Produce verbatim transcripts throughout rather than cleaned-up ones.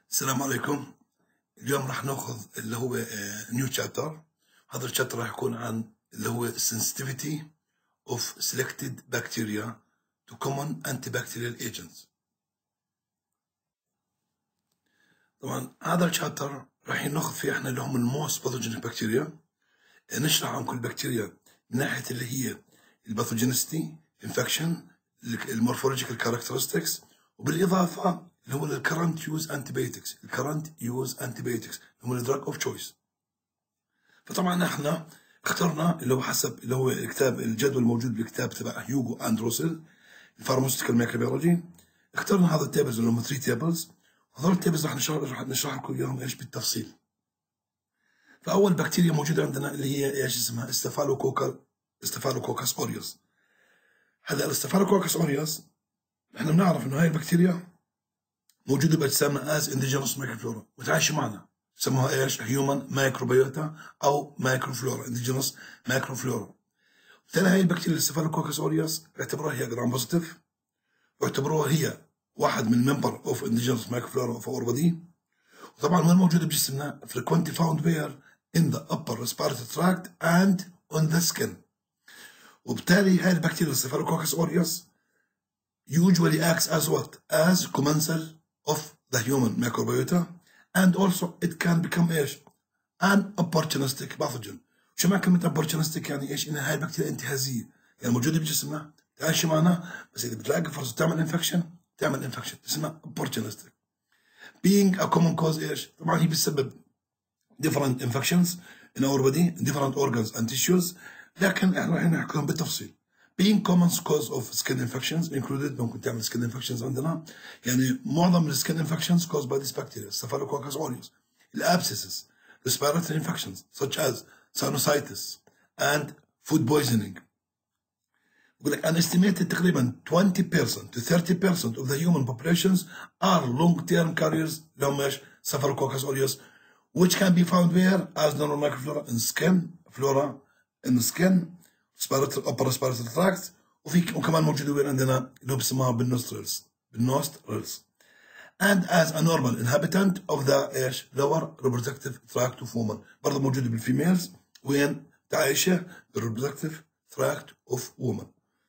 السلام عليكم. اليوم راح ناخذ اللي هو نيو تشابتر. هذا الشابتر راح يكون عن اللي هو sensitivity of selected bacteria to common antibacterial agents. طبعا هذا الشابتر راح ناخذ فيه احنا اللي هم الموست باثوجينيك بكتيريا، نشرح عن كل بكتيريا من ناحيه اللي هي الباثوجينيستي، انفكشن، المورفولوجيكال كاركترستكس، وبالاضافه اللي هو الكرنت يوز انتيبيوتكس، الكرنت يوز انتيبيوتكس اللي هو الدراج اوف تشويس. فطبعا احنا اخترنا اللي هو حسب اللي هو الكتاب، الجدول الموجود بالكتاب تبع هيوغو اند روسل الفارماسيوتيكال مايكروبيولوجي. اخترنا هذا التيبلز اللي هم ثلاثة تيبلز، وهذول التيبلز راح نشرح راح نشرح لكم اياهم ايش بالتفصيل. فاول بكتيريا موجوده عندنا اللي هي ايش اسمها؟ استافالوكوكا استافالوكوكاس اوريوس. هذا الاستافالوكوكاس اوريوس احنا بنعرف انه هاي البكتيريا موجوده باجسامنا از انديجينوس مايكروفلورا، متعايشه معنا، سموها ايش؟ هيومن مايكروبيوتا او مايكروفلورا، انديجينوس مايكروفلورا. بالتالي هاي البكتيريا الاستافالوكوكاس اوريوس اعتبروها هي جرام بوزيتيف، واعتبروها هي واحد من ممبر اوف انديجينوس مايكروفلورا اوف اور بودي. وطبعا وين موجوده بجسمنا؟ frequently found where in the upper respiratory tract and on the skin. وبالتالي هاي البكتيريا الاستافالوكوكاس اوريوس usually acts as what? As commensal of the human microbiota, and also it can become ايش؟ an opportunistic pathogen. شو معنى كلمة opportunistic؟ يعني ايش؟ انها هاي البكتيريا انتهازية، يعني موجودة بجسمنا تعيش معنا، بس اذا بتلاقي فرصة تعمل انفكشن تعمل انفكشن، اسمها opportunistic. being a common cause ايش؟ طبعا هي بتسبب different infections in our body, different organs and tissues، لكن احنا راح نحكيهم بالتفصيل. being common cause of skin infections included، ممكن تعمل skin infections عندنا، يعني معظم السكين infections caused by this bacteria Staphylococcus aureus. الابسيسز، respiratory infections such as sinusitis and food poisoning. بقول لك an estimated تقريبا twenty percent to thirty percent of the human populations are long term carriers لهم ايش؟ Staphylococcus aureus, which can be found where as normal microflora in skin, flora in the skin, respiratory upper respiratory tract، وفي وكمان موجود وين عندنا اللي هو بسموها بالنوسترلز بالنوسترلز and as a normal inhabitant of the ايش؟ lower reproductive tract of women. برضه موجوده بالفيميلز وين تعيشه بالreproductive tract of women.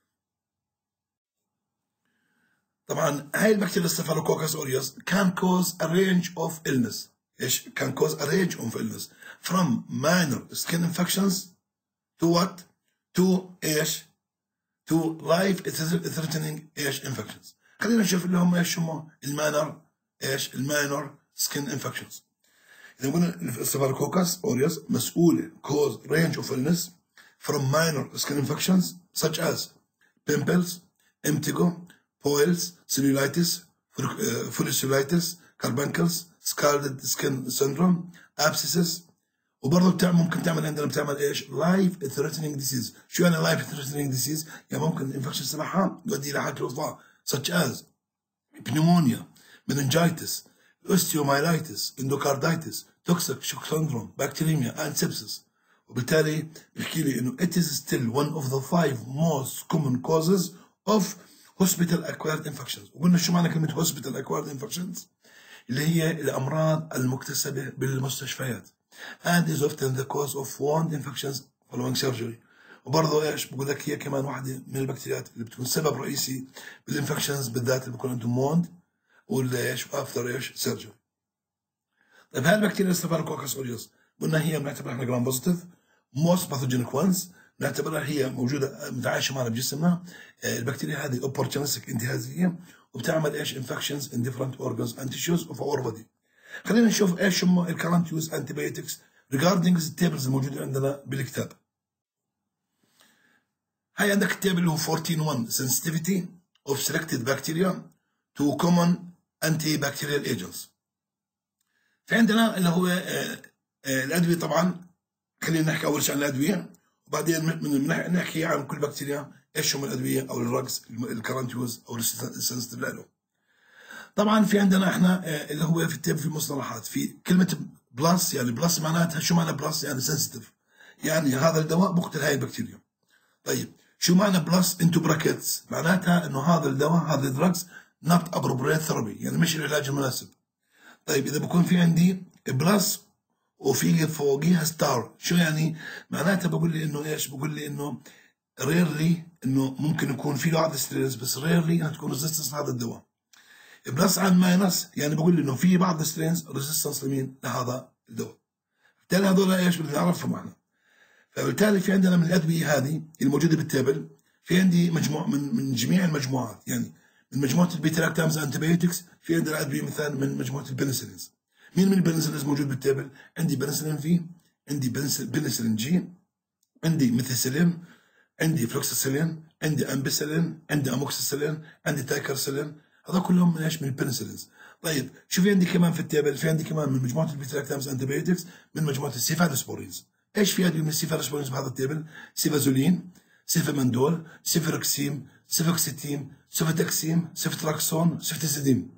طبعا هاي البكتيريا Staphylococcus aureus can cause a range of illness. ايش؟ can cause a range of illness from minor skin infections to what? to ايش؟ to life threatening ايش؟ infections. خلينا نشوف اللي هم ايش هم المانر ايش؟ المانر skin infections. اذا قلنا Staphylococcus aureus مسؤوله cause range of illness from minor skin infections such as pimples, impetigo, boils, cellulitis, folliculitis, carbuncles, scalded skin syndrome, abscesses. وبرضه بتعمل ممكن تعمل عندنا بتعمل ايش؟ لايف ثريتنينج ديسيز. شو يعني لايف ثريتنينج ديسيز؟ يعني ممكن الانفكشن تبعها يؤدي الى حاله الوفاه such as pneumonia, meningitis, osteomyelitis, endocarditis, toxic shock syndrome, bacteremia and sepsis. وبالتالي بيحكي لي انه it is still one of the five most common causes of hospital acquired infections. وقلنا شو معنى كلمه hospital acquired infections؟ اللي هي الامراض المكتسبه بالمستشفيات and is often the cause of wound infections following surgery. وبرضه ايش بقول لك؟ هي كمان واحده من البكتيريات اللي بتكون سبب رئيسي بالانفكشنز، بالذات اللي بيكون عندهم ووند ولا ايش افتر ايش سيرجري. طيب هاي البكتيريا Staphylococcus aureus قلنا هي بنعتبرها احنا جرام بوزيتيف، موست باثوجينيك وانز، بنعتبرها هي موجوده متعايشه معنا بجسمنا. البكتيريا هذه اوبورتونستيك انتهازيه، وبتعمل ايش؟ انفكشنز ان ديفرنت اورجانز اند تيشوز اوف اور بودي. خلينا نشوف ايش هم الكرنت يوز انتيبيوتكس ريجاردينج التيبلز الموجوده عندنا بالكتاب. هاي عندك التيبل اللي هو fourteen one sensitivity of selected bacteria to common antibacterial agents. في عندنا اللي هو آه آه الادويه. طبعا خلينا نحكي اول شيء عن الادويه، وبعدين من نحكي عن كل بكتيريا ايش هم الادويه او الدراجز الكرنت يوز او السنسيتيف له. طبعا في عندنا احنا اللي هو في التيب في مصطلحات، في كلمه بلس، يعني بلس معناتها شو معنى بلس؟ يعني سنسيتيف، يعني هذا الدواء بقتل هاي البكتيريا. طيب شو معنى بلس انتو براكتس؟ معناتها انه هذا الدواء هذا الدراجز نوت ابروبريت ثيرابي، يعني مش العلاج المناسب. طيب اذا بكون في عندي بلس وفي فوقيها ستار، شو يعني؟ معناتها بقول لي انه ايش؟ بقول لي انه ريرلي انه ممكن يكون في له عدد سترينز، بس ريرلي انها تكون ريزيستنس لهذا الدواء. بلس عن ماينس يعني بقول لي انه في بعض السترينز ريزيستنس لمين؟ لهذا الدواء. بالتالي هذول ايش بدنا نعرفهم معنا. فبالتالي في عندنا من الادويه هذه الموجوده بالتابل، في عندي مجموع من من جميع المجموعات، يعني من مجموعه البيتا لاكتامز انتيبيوتكس، في عندنا ادويه مثلا من مجموعه البنسلينز. مين من البنسلينز موجود بالتابل؟ عندي بنسلين في، عندي بنسلين جي، عندي ميثيسيلين، عندي فلوكسيسيلين، عندي امبيسيلين، عندي اموكسيسيلين، عندي تايكرسيلين، هذول كلهم من ايش؟ من البنسلينز. طيب شو في عندي كمان في التابل؟ في عندي كمان من مجموعه البيتا لاكتامز انتيبيوتكس من مجموعه السيفالوسبورينز. ايش في ادويه من السيفالوسبورينز بهذا التابل؟ سيفازولين، سيفامندول، سيفروكسيم، سيفوكسيتيم، سيفتاكسيم، سيفتراكسون، سيفتيزيديم.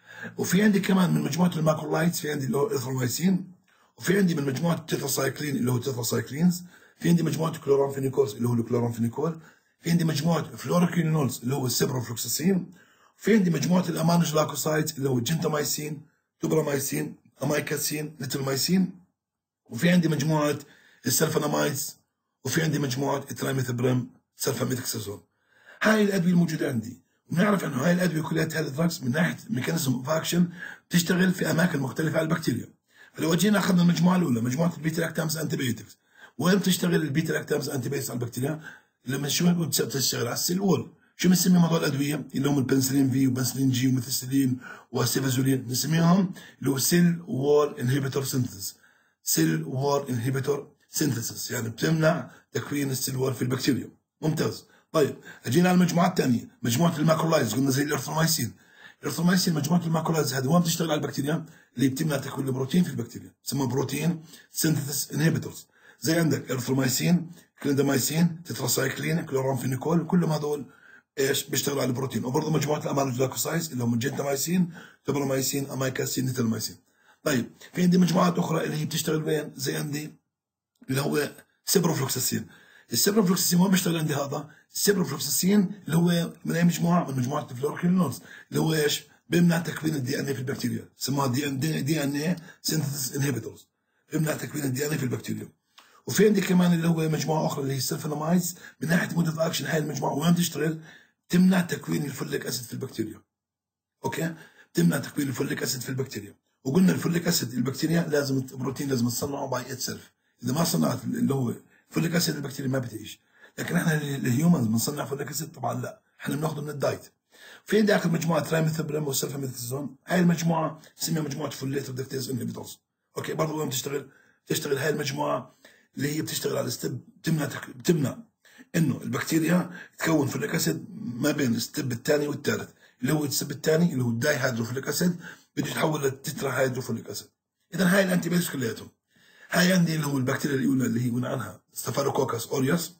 وفي عندي كمان من مجموعه الماكرولايتس في عندي اللي هو الاثرومايسين، وفي عندي من مجموعه التيتراسايكلين اللي هو التيتراسايكلينز، في عندي مجموعه كلورامفينيكولز اللي هو الكلورامفينيكول، في عندي مجموعه فلوروكينولز اللي هو السيبروفلوكساسين، في عندي مجموعه الامانو جلايكوسايدز اللي هو الجنتامايسين، توبرامايسين، امايكاسين، ليتلمايسين، وفي عندي مجموعه السلفونامايدز، وفي عندي مجموعه الترايميثابرام سلفاميثكسازون. هاي الادويه الموجوده عندي، ونعرف انه هاي الادويه كلها هاي الدراجز من ناحيه ميكانيزم اوف اكشن بتشتغل في اماكن مختلفه على البكتيريا. فلو جينا اخذنا المجموعه الاولى مجموعه البيتا لاكتامز انتيبيوتكس، وين بتشتغل البيتا لاكتامز انتيبيوتكس على البكتيريا؟ لما شو بتشتغل على السيل وول. شو بنسميهم هذول الادويه؟ اللي هم البنسلين في وبنسلين جي وميثيسيلين وسيفازولين، بنسميهم اللي هو سيل وول انهبيتور سينثيسيس. سيل وول انهبيتور سينثيسيس يعني بتمنع تكوين السيل وول في البكتيريا. ممتاز. طيب اجينا على المجموعه الثانيه مجموعه الماكرولايز، قلنا زي الارثرومايسين. الارثرومايسين مجموعه الماكرولايز هذه وين بتشتغل على البكتيريا؟ اللي بتمنع تكوين البروتين في البكتيريا، بسموها بروتين سينثيسيس انهبيتورز. زي عندك ارثرومايسين، كليندامايسين، تتراسايكلين، كلورامفينيكول، كلهم هذول ايش؟ بيشتغلوا على البروتين. وبرضه مجموعه الامانو جلايكوسايدز اللي هم الجنتامايسين، توبرامايسين، امايكاسين، نيتلمايسين. طيب في عندي مجموعات اخرى اللي هي بتشتغل وين؟ زي عندي اللي هو سيبروفلوكساسين. السيبروفلوكساسين وين بيشتغل عندي هذا؟ السيبروفلوكساسين اللي هو من اي مجموعه؟ من مجموعه الفلوروكينولز اللي هو ايش؟ بيمنع تكوين الدي ان اي في البكتيريا، سموها دي ان دي ان اي سينثيسيس انهبيتورز، بيمنع تكوين الدي ان اي في البكتيريا. وفي عندي كمان اللي هو مجموعه اخرى اللي هي السلفونامايدز، من ناحيه مود اكشن هاي المجموعه وين بتشتغل؟ تمنع تكوين الفوليك اسيد في البكتيريا. اوكي؟ تمنع تكوين الفوليك اسيد في البكتيريا. وقلنا الفوليك اسيد البكتيريا لازم البروتين لازم تصنعه باي ات سيلف، اذا ما صنعت اللي هو فوليك اسيد البكتيريا ما بتعيش. لكن احنا الهيومنز بنصنع فوليك اسيد؟ طبعا لا، احنا بناخذه من الدايت. في عندي اخر مجموعه ترايميثابرام والسلفاميثازون، هاي المجموعه اسمها مجموعه فوليت ريدكتيز انهبيتورز. اوكي؟ برضه وين بتشتغل؟ بتشتغل هاي المجموعه اللي هي بتشتغل على ستيب، بتمنع تك... بتمنع انه البكتيريا تكون فوليك اسيد ما بين الستيب الثاني والثالث، اللي هو الستيب الثاني اللي هو الداي هيدروفوليك اسيد بده يتحول للتترا هيدروفوليك اسيد. اذا هاي الانتي بايوتكس كلياتهم. هاي عندي اللي هو البكتيريا الاولى اللي هي قلنا عنها ستافيلوكوكس اوريوس.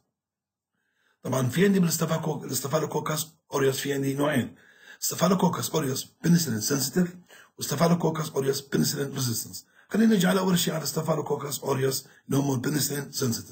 طبعا في عندي من الستافيلوكوكس اوريوس في عندي نوعين، ستافيلوكوكس اوريوس بنسلين سنسيتيف وستافيلوكوكس اوريوس بنسلين ريزيستنس. خلينا نجي على اول شيء على ستافيلوكوكس اوريوس اللي هم البنسلين سنسيتيف.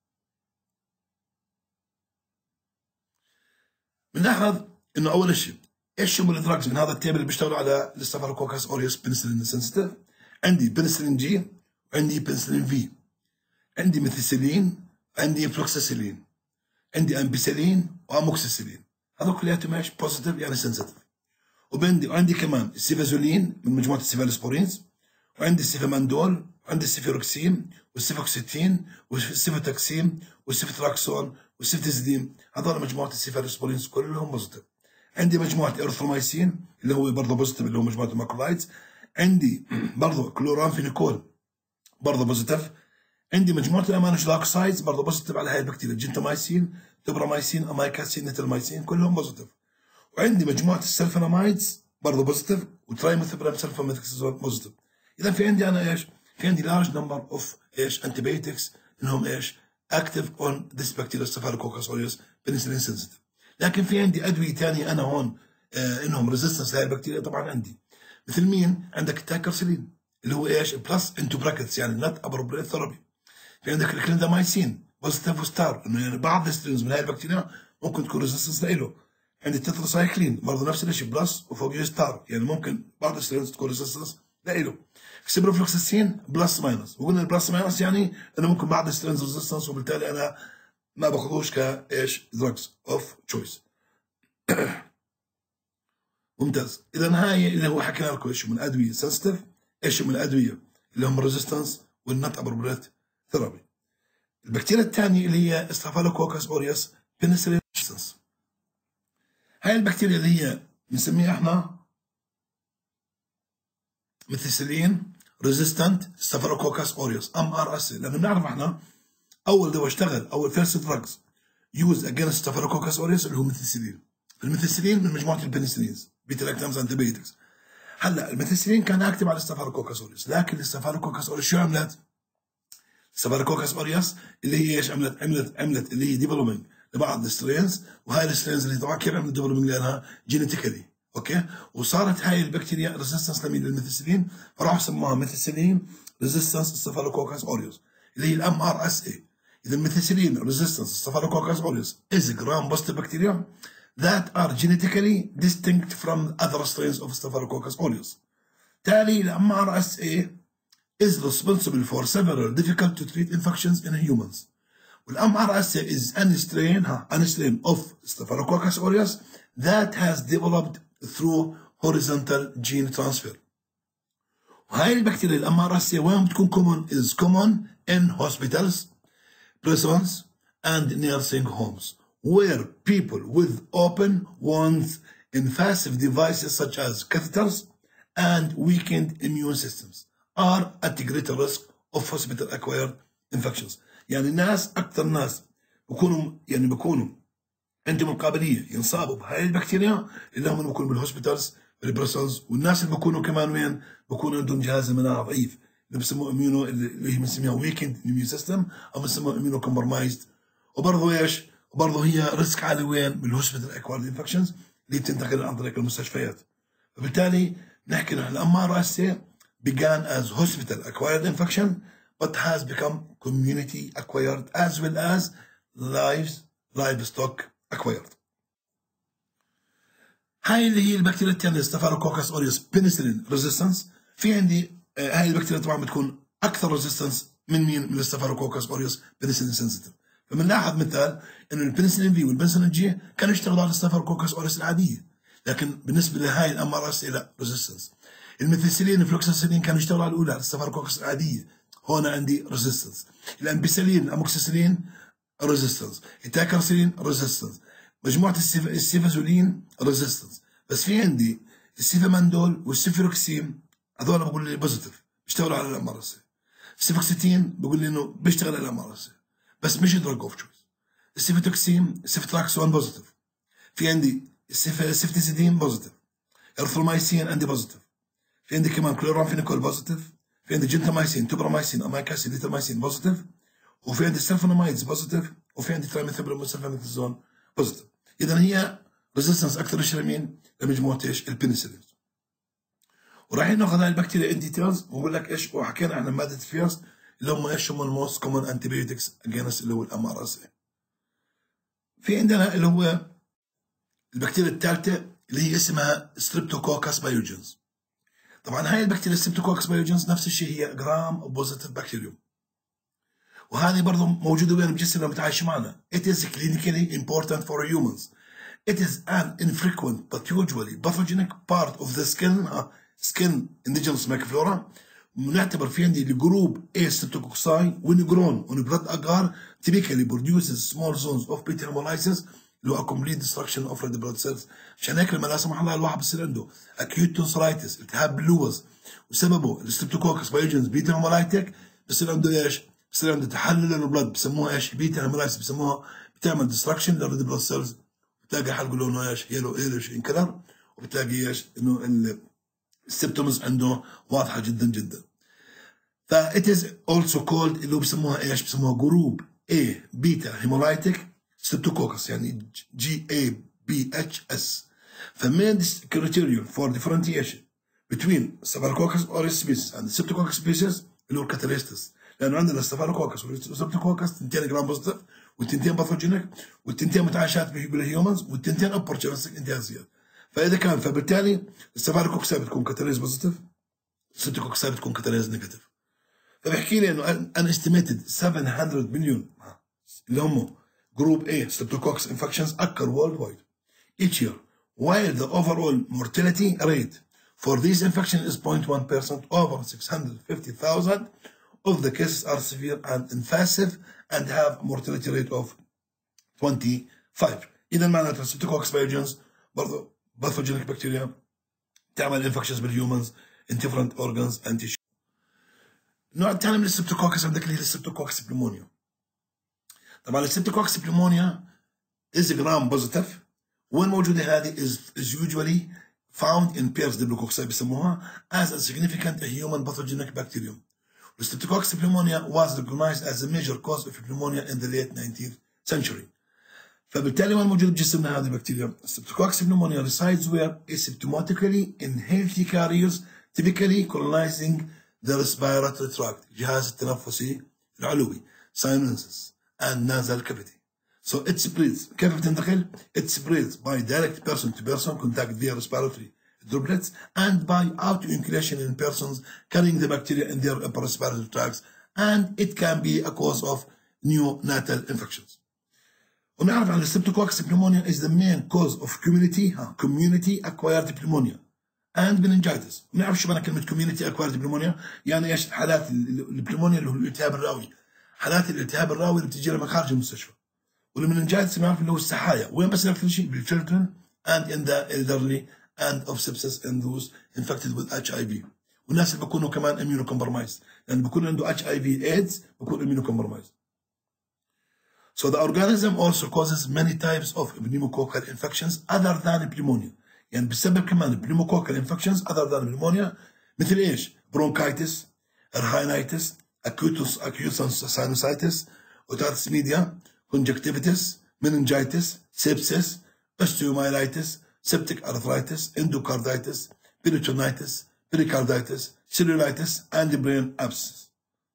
بنلاحظ انه اول شيء ايش هم الدراجز من هذا التيبل اللي بيشتغلوا على الستافيلوكوكس اوريوس بنسلين سنسيتيف؟ عندي بنسلين جي، عندي بنسلين في، عندي ميثيسيلين، عندي فلوكسيسيلين، عندي امبيسيلين واموكسيسيلين، هذول كلياتهم ايش؟ بوزيتيف يعني سنسيتيف. وعندي وعندي كمان السيفازولين من مجموعه السيفالوسبورينز، وعندي السيفامندول، وعندي السيفيروكسيم والسيفوكسيتين والسيفوتاكسيم والسيفتراكسون والسيفتيزيديم، هذول مجموعه السيفالوسبورينز كلهم بوزيتيف. عندي مجموعه ارثرومايسين اللي هو برضه بوزيتيف اللي هو مجموعه الماكرولايتس. عندي برضه كلورامفينيكول برضه بوزيتيف. عندي مجموعه الامانو جلايكوسايدز برضه بوزيتيف على هاي البكتيريا، جنتامايسين، توبرامايسين، امايكاسين، نيتلمايسين، كلهم بوزيتيف. وعندي مجموعه السلفونامايدز برضه بوزيتيف، وترايميثابرام سلفاميثكسازون بوزيتيف. اذا في عندي انا ايش؟ في عندي لارج نمبر اوف ايش؟ انتيبيوتكس انهم ايش؟ اكتف اون ذيس بكتيريا ستافيلوكوكس اوريوس بنسلين سنسيتيف. لكن في عندي ادويه ثانيه انا هون آه انهم ريزيستنس لهي البكتيريا طبعا عندي، مثل مين؟ عندك التايكرسيلين اللي هو ايش؟ بلس انتو براكتس يعني نوت ابروبريت ثيرابي. في عندك الكليندامايسين بوزيتيف وستار، انه يعني بعض السترينز من هاي البكتيريا ممكن تكون ريزيستنس له. عندي التتراسايكلين برضه نفس الشيء بلس وفوقيه ستار، يعني ممكن بعض السترينز تكون ريزيستنس لا له سيبروفلوكساسين بلس ماينس، وقلنا البلس ماينس يعني انه ممكن بعض سترينز ريزيستنس، وبالتالي انا ما باخذوش كايش دراجز اوف تشويس. ممتاز. اذا هاي اللي هو حكينا لكم ايش من الادويه سنسيتيف، ايش من الادويه اللي هم ريزيستنس والنت ابروبريت ثيرابي. البكتيريا الثانيه اللي هي ستافيلوكوكس اوريوس بنسلين ريزيستنس. هاي البكتيريا اللي هي بنسميها احنا ميثيسيلين ريزيستنت ستافيلوكوكس اوريوس ام ار اس، لانه بنعرف احنا اول دواء اشتغل اول فيرست دراجز يوز اجينست ستافيلوكوكس اوريوس اللي هو ميثيسيلين. الميثيسيلين من مجموعه البنسلينز بيتا لاكتامز انتيبيوتكس. هلا الميثيسيلين كان اكتف على الستافيلوكوكس اوريوس، لكن الستافيلوكوكس اوريوس شو عملت؟ الستافيلوكوكس اوريوس اللي هي ايش عملت؟ عملت عملت اللي هي ديفلوبينج لبعض السترينز، وهاي السترينز اللي طبعا كيف عملت ديفلوبينج لانها جينيتيكالي، اوكي؟ وصارت هاي البكتيريا ريزيستنس لمين؟ للميثيسيلين، فراحوا سموها ميثيسيلين ريزيستنس ستافيلوكوكس اوريوس اللي هي الام ار اس اي. إذا الميثيسيلين ريزيستنس ستافيلوكوكس اوريوس is gram positive bacteria that are genetically distinct from other strains of Staphylococcus aureus. تالي ال M R S A is responsible for several difficult to treat infections in humans. وال M R S A is an strain, ها, an strain of Staphylococcus aureus that has developed through horizontal gene transfer. وهاي البكتيريا ال M R S A وين بتكون common is common in hospitals, prisons and nursing homes, where people with open wounds, invasive devices such as catheters, and weakened immune systems are at greater risk of hospital-acquired infections. يعني الناس أكثر ناس بكونوا يعني بكونوا عندهم القابلية ينصابوا بهاي البكتيريا اللي هم بكونوا بالهوسبيتالز بالبرسلز، والناس اللي بكونوا كمان وين بكونوا عندهم جهاز المناعة ضعيف اللي بسموه اميونو اللي هي بنسميها ويكند اميون سيستم او بنسموها اميونو كومبرمايزد. وبرضه ايش؟ وبرضه هي ريسك عالي وين؟ بالهوسبيتال اكوارد انفكشنز اللي بتنتقل عن طريق المستشفيات. فبالتالي بنحكي نحن الام ار اس began as hospital acquired infection but has become community acquired as well as lives livestock acquired. هاي اللي هي البكتيريا الثانيه ستافيلوكوكس اوريوس بنسلين ريزيستنس. في عندي آه هاي البكتيريا طبعا بتكون اكثر ريزيستنس من مين؟ من الستافيلوكوكس اوريوس بنسلين سنسيتيف. فبنلاحظ مثال انه البنسلين في والبنسلين جي كانوا يشتغلوا على الستافيلوكوكس اوريوس العاديه، لكن بالنسبه لهاي الام ار اس لا ريزيستنس. الميثيسيلين والفلوكساسيلين كانوا يشتغلوا على الاولى على الستافيلوكوكس العاديه، هون عندي ريزيستنس. الامبيسيلين الاموكسيسيلين ريزيستنس، التاكرسيلين ريزيستنس، مجموعه السيفازولين ريزيستنس. بس في عندي السيفاماندول والسيفروكسين هذول بقول لي بوزيتيف بيشتغلوا على الام ار اس. السيفوكسيتين بقول لي انه بيشتغل على الام ار اس بس مش دراج اوف تشويس. السيفتوكسين السيفتراكسون بوزيتيف. في عندي السيفتيزيدين بوزيتيف، ارثرومايسين عندي بوزيتيف. في عندي كمان كلورامفينيكول بوزيتيف. في عندي جنتامايسين توبرامايسين امايكاسين ليتامايسين بوزيتيف. وفي عندي السلفونامايدز بوزيتيف. وفي عندي ترايميثيبرين وسلفاميثازون بوزيتيف. اذا هي ريزيستنس اكثر شيء لمين؟ لمجموعه ايش؟ البنسلين. ورايحين ناخذ هاي البكتيريا ان ديتيلز ونقول لك ايش وحكينا عن ماده الفيرست اللي هم ايش هم الموست كومن انتيبيوتكس اجينست اللي هو الام ار اس اي. في عندنا اللي هو البكتيريا الثالثه اللي هي اسمها ستريبتوكوكس بايوجنز. طبعا هاي البكتيريا ستريبتوكوكس بايوجنز نفس الشيء هي جرام بوزيتيف بكتيريوم، وهذه برضه موجوده وين بجسمنا متعايشه معنا. It is clinically important for humans. It is an infrequent but usually pathogenic part of the skin uh, skin indigenous microflora. ونعتبر في عندي الجروب A ستريبتوكوكساي ونجرون ونبلاد اجار typically produces small zones of beta hemolysis اللي هو complete destruction of red blood cells. عشان هيك لما لا سمح الله الواحد بصير عنده acute tonsillitis التهاب باللوز وسببه الستريبتوكوكس بايوجنز بيتا هيمولايتيك بصير عنده ايش؟ بصير عنده تحلل للبلد بسموها ايش؟ بيتا هيمولايسيس بسموها بتعمل ديستركشن للريد بلاد سيلز، بتلاقي حلقه لونه ايش؟ يلو ايلش انكلر، وبتلاقي ايش؟ انه السيمبتومز عنده واضحه جدا جدا. ف it is also called اللي هو بسموها ايش؟ بسموها جروب A بيتا هيمولايتيك ستريبتوكوكس يعني جي اي بي اتش اس. فمين criterion for differentiation between Staphylococcus aureus species and Streptococcus species اللي هو الكاتاليستس، لانه عندنا الستافيلوكوكس والستريبتوكوكس تنتين جرام بوزيتيف والتنتين باثوجينيك والتنتين متعايشات بالهيومنز والتنتين اوبورتشنستيك انتهازيات. فاذا كان فبالتالي الستافيلوكوكس بتكون كاتاليز بوزيتيف ستريبتوكوكس بتكون كاتاليز نيجاتيف. فبحكي لي انه ان استيميتد سبعمية مليون اللي هم جروب A streptococcus infections occur worldwide each year, while the overall mortality rate for these infections is zero point one percent. Over six hundred fifty thousand of the cases are severe and invasive and have mortality rate of twenty-five. إذا معناتها streptococcus pyogenes برضه pathogenic bacteria تعمل infections بالhumans in different organs and tissues. النوع الثاني من الستريبتوكوكس عندك اللي هي الستريبتوكوكس بليمونيا. طبعا الستريبتوكوكس بليمونيا is gram positive. وين موجودة هذه is, is usually found in pairs diplococci بسموها as a significant human pathogenic bacterium. الستريبتوكوكس بليمونيا was recognized as a major cause of pneumonia in the late nineteenth century. فبالتالي وين موجود بجسمنا هذه البكتيريا؟ الستريبتوكوكس بليمونيا resides where asymptomatically in healthy carriers typically colonizing the respiratory tract جهاز التنفسي العلوي sinuses and nasal cavity. So it spreads. كيف بتنتقل؟ It spreads by direct person to person contact via respiratory droplets and by auto-inoculation in persons carrying the bacteria in their upper respiratory tracts, and it can be a cause of neonatal infections. ونعرف عن الستريبتوكوكس pneumonia is the main cause of community ها community acquired pneumonia and meningitis. ونعرف شو معنى كلمة community acquired pneumonia؟ يعني ايش؟ حالات البنيمونيا اللي هو الالتهاب الراوي. حالات الالتهاب الراوي اللي بتجي من خارج المستشفى. والمننجايتس بنعرف اللي هو السحايا. وين بس نعرف شيء؟ بالchildren and in the elderly and of sepsis in those infected with إتش آي في. والناس اللي بيكونوا كمان immunocompromised. يعني بيكون عنده إتش آي في AIDS بيكون immunocompromised. So the organism also causes many types of pneumococcal infections other than pneumonia. يعني بسبب كمان pneumococcal infections other than pneumonia مثل ايش؟ bronchitis, rhinitis, acute acute sinusitis, otitis media, conjunctivitis, meningitis, sepsis, osteomyelitis, septic arthritis, endocarditis, peritonitis, pericarditis, cellulitis, and brain abscess.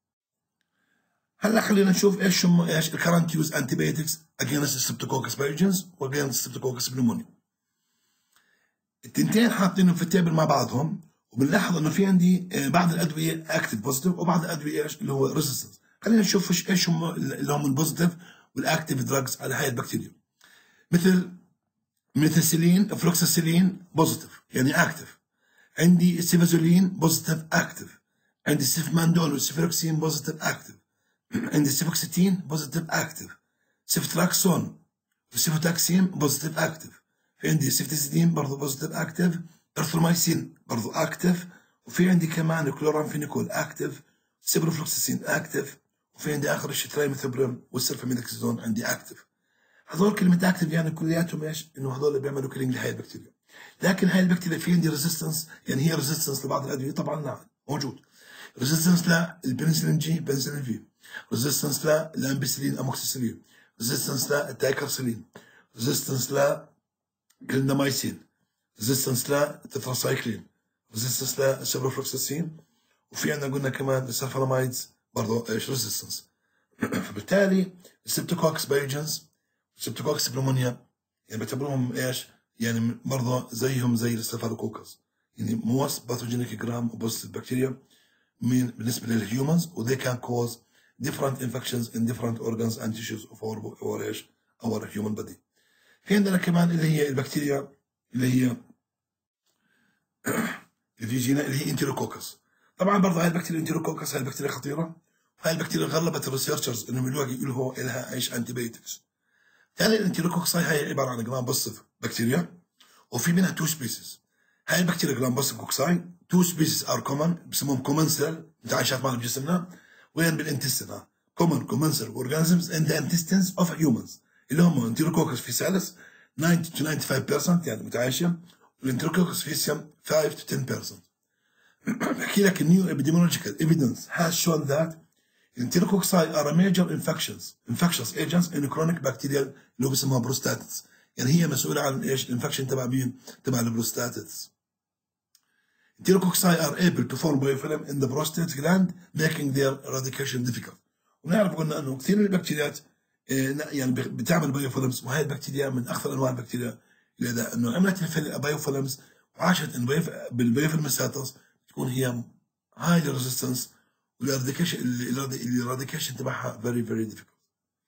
هلا خلينا نشوف ايش هم ايش الكرنت يوز antibiotics against streptococcus pyogenes و against streptococcus pneumonia. التنتين حاطينهم في التيبل مع بعضهم، وبنلاحظ انه في عندي بعض الادويه اكتف بوزيتيف وبعض الادويه ايش اللي هو ريزيستنس. خلينا نشوف ايش هم اللي هم البوزيتيف والاكتف دراجز على هاي البكتيريا. مثل ميثيسيلين فلوكساسيلين بوزيتيف يعني اكتف. عندي السيفازولين بوزيتيف اكتف. عندي السيفماندول والسيفروكسين بوزيتيف اكتف. عندي السيفوكسيتين بوزيتيف اكتف. سيفتراكسون والسيفوتاكسين بوزيتيف اكتف. في عندي سيفتيزيدين برضه بوزيتيف اكتف. ارثرومايسين برضه اكتف. وفي عندي كمان كلورامفينيكول اكتف. سيبروفلوكساسين اكتف. وفي عندي اخر شيء ترايميثوبريم والسلفاميداكسيزون عندي اكتف. هذول كلمة اكتف يعني كلياتهم ايش؟ انه هذول بيعملوا كيلينج لهي البكتيريا. لكن هاي البكتيريا في عندي ريزيستنس، يعني هي ريزيستنس لبعض الادويه طبعا نعم موجود. ريزيستنس للبنسلين جي بنسلين في. ريزيستنس للامبيسيلين اموكسيسيلين. ريزيستنس للتايكرسيلين. ريزيستنس للكليندامايسين. ريزيستنس للتتراسايكلين. ريزيستنس للسيبروفلوكساسين. وفي عندنا قلنا كمان السلفونامايدز برضه ايش ريزيستنس. فبالتالي الستريبتوكوكس بايوجنز الستريبتوكوكس بليمونيا يعني بعتبروهم ايش؟ يعني برضه زيهم زي الستافيلوكوكس، يعني موست باثوجينيك جرام بوزيتيف بكتيريا من بالنسبه للهيومنز، و they can cause different infections in different organs and tissues of our our ايش؟ our human body. في عندنا كمان اللي هي البكتيريا اللي هي اللي بيجينا اللي هي انتيروكوكس. طبعا برضه هاي البكتيريا انتيروكوكس هاي البكتيريا خطيره، وهاي البكتيريا غلبت الريسيرشرز انهم يلاقوا لها ايش؟ انتيبيوتكس. يعني الانتيروكوكساي هاي عباره عن جرام بوزيتيف بكتيريا، وفي منها تو سبيسيز. هاي البكتيريا جرام بوزيتيف كوكساي تو سبيسيز ار كومن بسموهم كومنسل متعايشات معنا بجسمنا. وين؟ بالانتستين. كومن كومنسل اورجانيزمز ان ذا انتستينز اوف هيومنز اللي هم انتيروكوكس فيسالس تسعين to ninety-five percent يعني متعايشه، والانتيروكوكس فيسيوم five to ten percent. بحكي لك النيو epidemiological evidence has shown that enterococci are a major infections infectious agents in chronic bacterial اللي هو بسموها بروستاتس، يعني هي مسؤولة عن ايش؟ الانفكشن تبع مين؟ تبع البروستاتس. enterococci are able to form biofilm in the prostate gland making their eradication difficult. ونعرف قلنا انه كثير من البكتيريات يعني بتعمل بايوفيلمز، وهي البكتيريا من اخطر انواع البكتيريا اللي اذا انه عملت البايوفيلمز وعاشت بالبايوفيلم ستاتس تكون هي highly resistance والإراديكيشن الإراديكيشن تبعها very very difficult.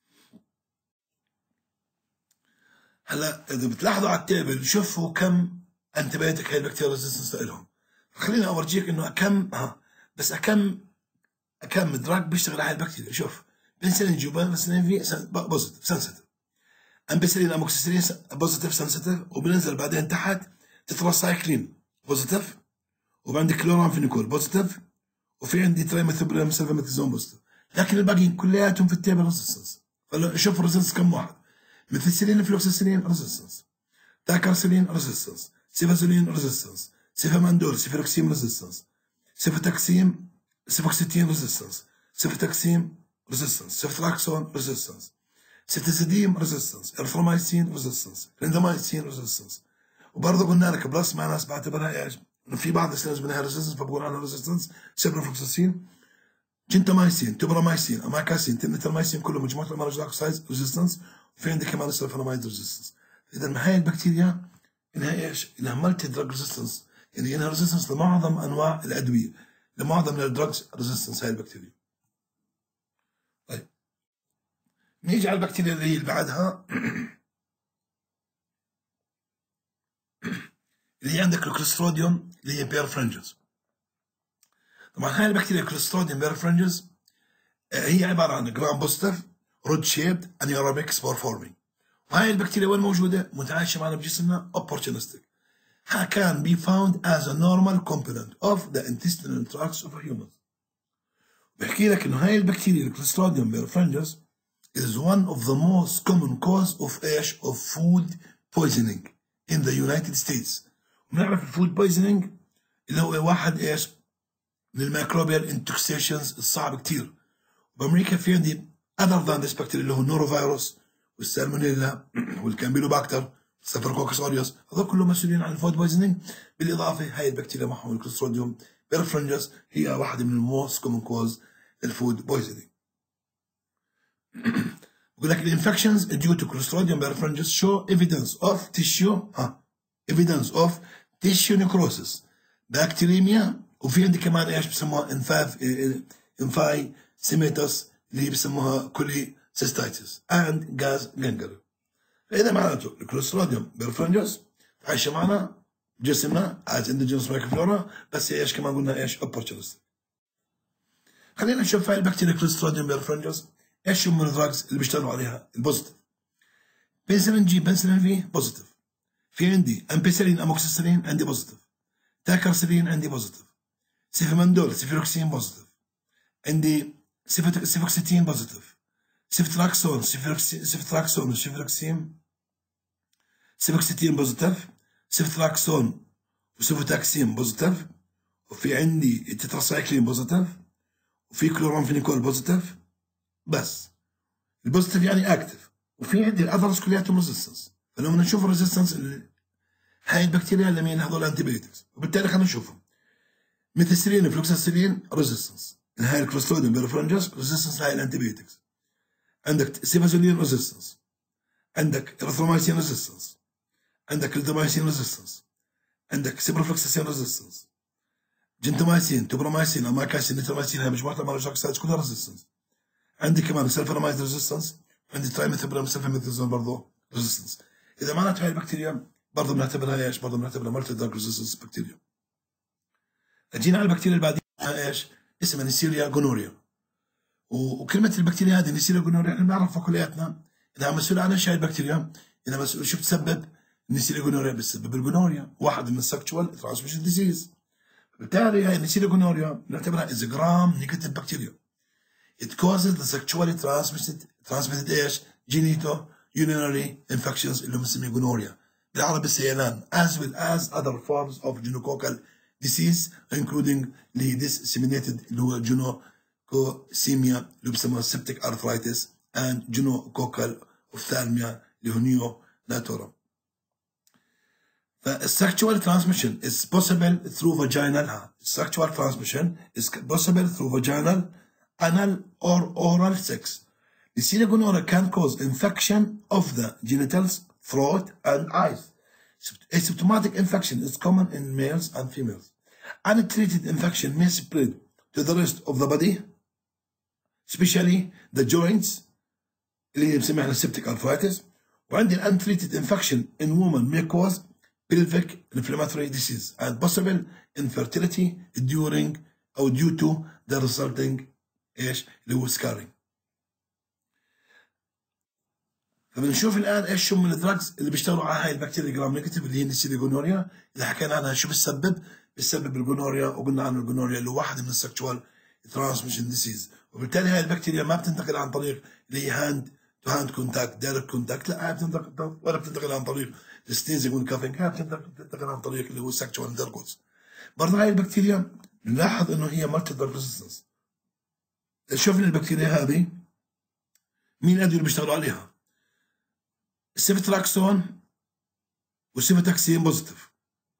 هلا إذا بتلاحظوا على التيبل شوفوا كم انتبايوتيك هاي البكتيريا ريزيستنس لهم. خليني أورجيك إنه كم ها بس كم كم دراج بيشتغل على البكتيريا. شوف بنسلين جوبان بنسلين في بوزيتيف سنسيتيف، امبيسلين اموكسيسيلين بوزيتيف سنسيتيف، وبننزل بعدين تحت تتراسايكلين بوزيتيف، وعندي كلورامفينيكول بوزيتيف، وفي عندي ترايميثوبرام سلفاميثازون بوزيتيف، لكن الباقيين كلياتهم في التيبل ريزيستنس. شوف الريزيستنس كم واحد: ميثيسيلين فلوكسيسيلين ريزيستنس، تاكارسيلين ريزيستنس، سيفازولين ريزيستنس، سيفاماندول سيفيروكسيم ريزيستنس، سيفوتاكسيم سيفوكسيتين ريزيستنس، سيفوتاكسيم ريزيستنس، سيفتراكسون ريزيستنس، سيفتازيديم ريزيستنس، ارثرومايسين ريزيستنس، كليندامايسين ريزيستنس. وبرضه قلنا لك بلس مع ناس بعتبرها ايش؟ انه في بعض السيلز منها ريزيستنس فبقول عنها ريزيستنس، سيبروفلوكساسين، جنتامايسين، توبرامايسين، اماكاسين، تنترمايسين، كله مجموعه الامينوجلايكوسايدز ريزيستنس، وفي عندي كمان السلفونامايد ريزيستنس. اذا هاي البكتيريا انها ايش؟ انها مالتي دراج ريزيستنس، يعني انها ريزيستنس لمعظم انواع الادويه، لمعظم الدراجز ريزيستنس هاي البكتيريا. طيب نيجي على البكتيريا اللي هي اللي بعدها اللي هي عندك الكلوستروديوم اللي هي بيرفرنجز. طبعا هاي البكتيريا الكلوستروديوم بيرفرنجز هي عباره عن جرام بوزيتيف رود شيبد انيروبيك سبور فورمينج. وهاي البكتيريا وين موجوده؟ متعايشه معنا بجسمنا opportunistic. can be found as a normal component of the intestinal tracts of a human. بحكي لك انه هاي البكتيريا الكلوستروديوم بيرفرنجز is one of the most common cause of ايش؟ of food poisoning in the United States. بنعرف الفود بويزنينج اللي هو واحد ايش؟ من الميكروبيال انتوكسيشنز الصعب كتير. بامريكا في عندي other than this bacteria اللي هو النوروفيروس والسالمونيلا والكامبيلوباكتر ستافيلوكوكس اوريوس، هذول كلهم مسؤولين عن الفود بويزنينج. بالاضافه هاي البكتيريا معهم الكلوستروديوم بيرفرنجز هي واحده من الموست كومن كوز الفود بويزنينج. بقول لك الانفكشنز due to Clostridium perfringens show evidence of tissue ها evidence of tissue necrosis بكتيريميا، وفي عندي كمان ايش بسموها انفاف انفاي سيميتوس اللي هي بسموها كولي سيستايتس اند جاز جنجر. فاذا معناته الكلوستروديوم بيرفرنجز عايشه معنا بجسمنا از اندوجينوس مايكروفلورا، بس هي ايش كمان قلنا ايش opportunistic. خلينا نشوف هاي البكتيريا كلوستروديوم بيرفرنجز ايش هم الدراجز اللي بيشتغلوا عليها البوزيتيف. بنسلين جي بنسلين في بوزيتيف، في عندي امبيسلين اموكسيسيلين عندي بوزيتيف، تاكرسلين عندي بوزيتيف، سيفاماندول سيفيروكسين بوزيتيف، عندي سيفوكسيتين بوزيتيف، سيفتراكسون سيفتراكسون وسيفيروكسين سيفوكسيتين بوزيتيف، سيفتراكسون وسيفوتاكسين بوزيتيف، وفي عندي تتراسايكلين بوزيتيف، وفي كلورامفينيكول بوزيتيف. بس البوزيتيف يعني اكتف، وفي عندي الاذرز كلياتهم ريزيستنس. فلما نشوف الريزيستنس هاي البكتيريا لمين؟ هذول انتيبيوتكس. وبالتالي خلينا نشوفهم. ميثيسيلين فلوكساسيلين ريزيستنس، هاي الكلوستروديوم بيرفرنجز ريزيستنس هاي الانتيبيوتكس. عندك سيفازولين ريزيستنس، عندك ارثرومايسين ريزيستنس، عندك كليندامايسين ريزيستنس، عندك سيبروفلوكساسين ريزيستنس، جنتامايسين، توبرامايسين، اماكاسين، نيترومايسين، هاي مجموعه الامينوجلايكوسايدز كلها ريزيستنس. عندي كمان سلفونامايد ريزيستنس، عندي ترايميثوبرام سلفاميثازون برضه ريزيستنس. اذا معناته هاي البكتيريا برضه بنعتبرها ايش؟ برضه بنعتبرها مالتي دراج ريزيستنس بكتيريا. جينا على البكتيريا اللي بعديها ايش؟ اسمها نيسيريا جونوريا. وكلمه البكتيريا هذه نيسيريا جونوريا احنا بنعرفها كلياتنا انها مسؤوله عن ايش هاي البكتيريا؟ انها مسؤوله شو بتسبب؟ النيسيريا جونوريا بتسبب الجونوريا، واحد من السكشوال ترانسميشن ديزيز. بالتالي هاي النيسيريا جونوريا بنعتبرها از جرام نيجاتيف بكتيريا. It causes the sexually transmitted transmitted ايش؟ جينيتو urinary infections اللي بنسميه جونوريا بالعربي السيلان as well as other forms of gonococcal disease including اللي disseminated اللي هو جونوكوسيميا اللي بسموها septic arthritis and gonococcal ophthalmia اللي هو نيو ناتورا. فالسexual transmission is possible through vaginal sexual transmission is possible through vaginal anal or oral sex. Neisseria gonorrhea can cause infection of the genitals, throat, and eyes. Asymptomatic infection is common in males and females. Untreated infection may spread to the rest of the body, especially the joints اللي بنسميها احنا septic arthritis. وعندي untreated infection in women may cause pelvic inflammatory disease and possible infertility during أو due to the resulting إيش اللي هو scarring. فبنشوف الآن إيش شو من الدراجز اللي بيشتغلوا على هاي البكتيريا جرام نيجاتيف اللي هي النسيليا جونوريا اللي حكينا عنها شو بتسبب؟ بتسبب الجونوريا، وقلنا عن الجونوريا اللي هو واحد من السكشوال ترانسميشن ديسيز، وبالتالي هاي البكتيريا ما بتنتقل عن طريق اللي هي هاند تو هاند كونتاكت دايركت كونتاكت، لا هاي بتنتقل ولا بتنتقل عن طريق السنيزنج والكافينج، هاي بتنتقل عن طريق اللي هو السكشوال انتركورس. برضه هاي البكتيريا نلاحظ انه هي مالتي دراج ريزيستنس. شوفنا البكتيريا هذه مين الادويه اللي بيشتغلوا عليها؟ السيفتراكسون والسيفتاكسين بوزيتيف،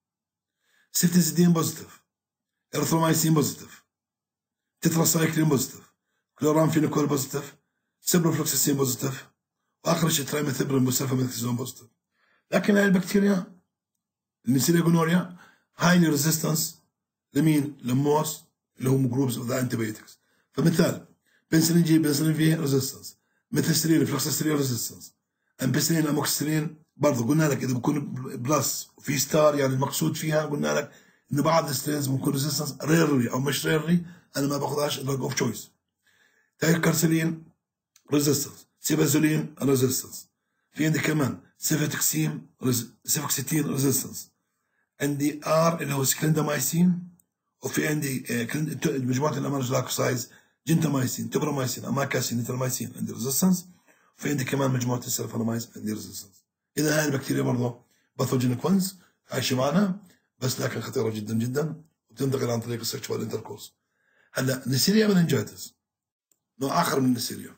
سيفتازيدين بوزيتيف، ارثرومايسين بوزيتيف، تتراسايكلين بوزيتيف، كلورامفينيكول بوزيتيف، سيبروفلوكساسين بوزيتيف، واخر شيء ترايميثيبرين وسلفاميثازون بوزيتيف. لكن هاي البكتيريا النسيليا جونوريا هايلي ريزيستنس لمين؟ للموس اللي هم جروبز اوف ذا انتيبيوتكس. فمثال بنسلين جي، بنسلين في ريزيستنس، ميثيسيلين فلوكساسيلين ريزيستنس، امبيسيلين اموكسيلين برضه قلنا لك اذا بكون بلس وفي ستار يعني المقصود فيها قلنا لك انه بعض السترينز بكون ريزيستنس ريرلي او مش ريرلي انا ما باخذهاش دراج اوف تشويس. تايكارسيلين ريزيستنس، سيبازولين ريزيستنس، في عندي كمان سيفتكسين سيفوكسيتين ريزيستنس، عندي ار اللي هو سكليندامايسين، وفي عندي مجموعه الامينو لاكوسايز جنتامايسين، تبرامايسين، اماكاسين، نيترمايسين عندي ريزيستنس، وفي عندي كمان مجموعه السلفونامايز عندي ريزيستنس. اذا هاي البكتيريا برضه باثوجينيك وانز عايشه معنا بس لكن خطيره جدا جدا وبتنتقل عن طريق السكشوال انتركورس. هلا نسيليا مننجايتس نوع اخر من النسيليا.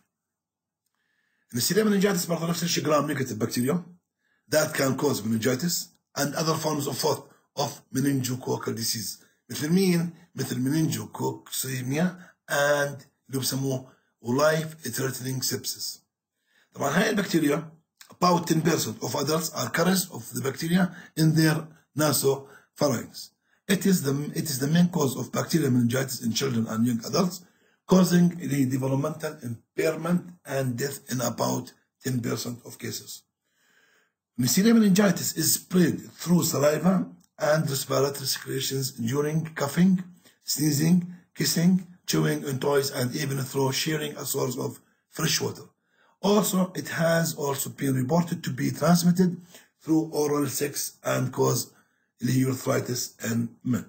النسيليا مننجايتس برضه نفس الشيء جرام نيجاتيف بكتيريا that can cause meningitis and other forms of what of meningococcal disease مثل مين؟ مثل meningococemia and اللي بسموه life threatening sepsis. طبعا هاي البكتيريا about ten percent of adults are carriers of the bacteria in their nasopharynx. It is the it is the main cause of bacterial meningitis in children and young adults, causing the developmental impairment and death in about ten percent of cases. Neisseria meningitis is spread through saliva and respiratory secretions during coughing, sneezing, kissing, chewing on toys, and even through sharing a source of fresh water. Also, it has also been reported to be transmitted through oral sex and cause urethritis in men.